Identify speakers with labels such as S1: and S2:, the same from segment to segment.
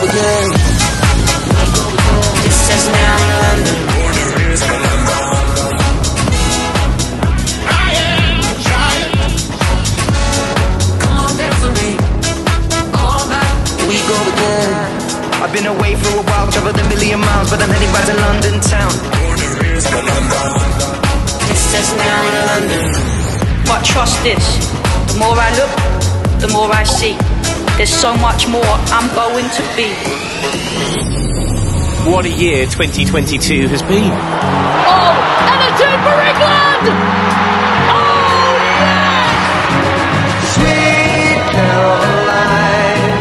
S1: again. This is now London. I am trying. Come on, dance with me. All night we go again.
S2: I've been away for a while, traveled a million miles, but I'm heading back to London town.
S1: This is now London.
S3: But trust this, the more I look, the more I see. There's so much more I'm going to be.
S4: What a year 2022 has been.
S3: Oh, and a two for England! Oh, yes!
S2: Sweet Caroline,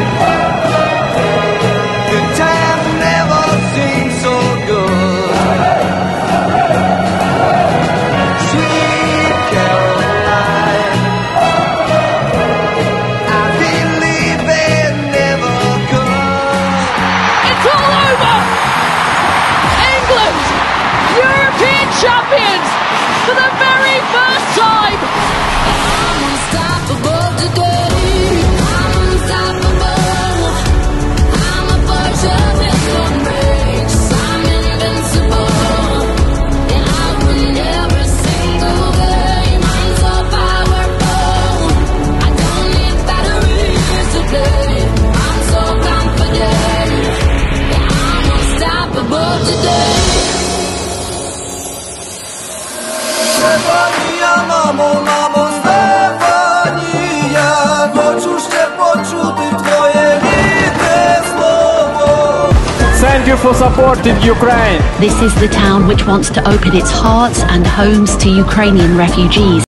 S2: the time never seemed so good. Sweet Caroline, I believe it never could.
S3: It's all over! England, European champions for the very first time!
S1: I'm unstoppable today. I'm unstoppable. I'm a virgin in the race. I'm invincible. Yeah, I win every single game. I'm so powerful. I don't need batteries to play. I'm so confident. Yeah, I'm unstoppable today.
S2: Stefania, mamo, mamo, Stefania, poczuście poczuty twoje liczne słowo.
S5: Thank you for supporting Ukraine.
S6: This is the town which wants to open its hearts and homes to Ukrainian refugees.